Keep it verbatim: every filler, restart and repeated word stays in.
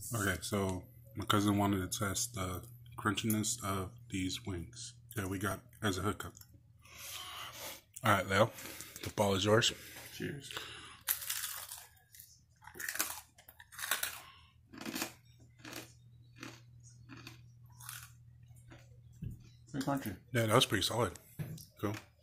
Okay, so my cousin wanted to test the crunchiness of these wings that we got as a hookup. All right, Leo, the ball is yours. Cheers. Pretty crunchy. Yeah, that was pretty solid. Cool.